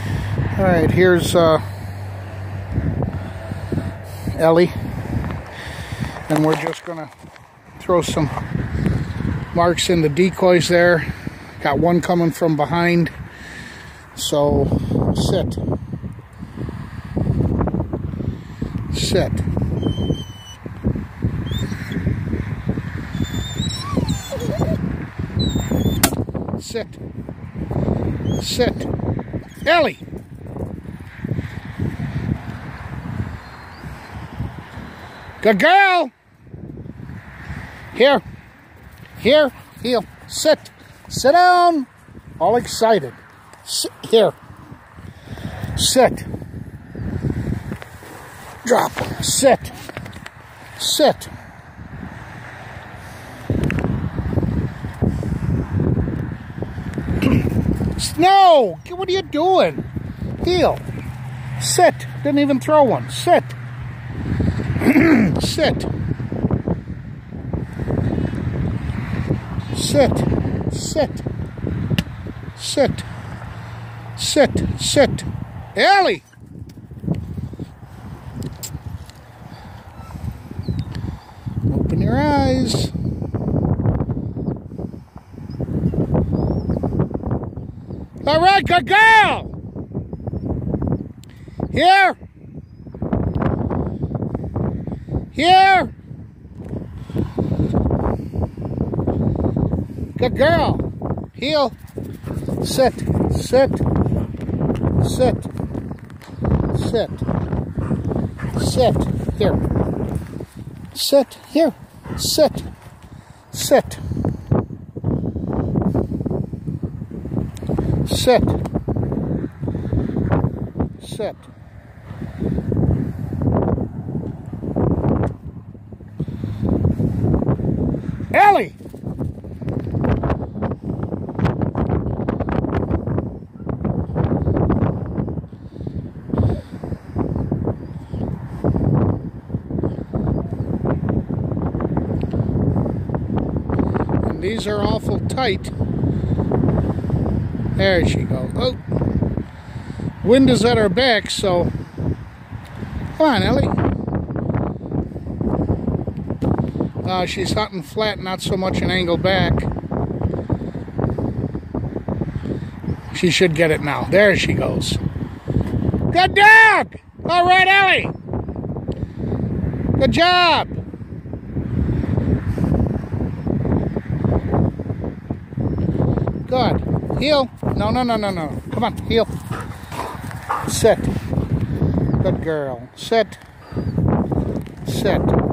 Alright, here's Ellie, and we're just gonna throw some marks in the decoys there. Got one coming from behind, so sit. Sit. Sit. Sit. Ellie! Good girl! Here. Here. Heel. Sit. Sit down. All excited. Sit. Here. Sit. Drop. Sit. Sit. No! What are you doing? Heel. Sit. Didn't even throw one. Sit. Sit. Sit. Sit. Sit. Sit. Sit. Ellie! Open your eyes. All right, good girl! Here! Here! Good girl! Heel! Sit! Sit! Sit! Sit! Sit! Here! Sit! Here! Sit! Sit! Sit. Sit. Ellie! And these are awful tight. There she goes. Oh, wind is at her back, so come on, Ellie. She's hunting flat, not so much an angle back. She should get it now. There she goes. Good dog! All right, Ellie. Good job. Good. Heel. No. Come on, heel. Sit. Good girl. Sit. Sit.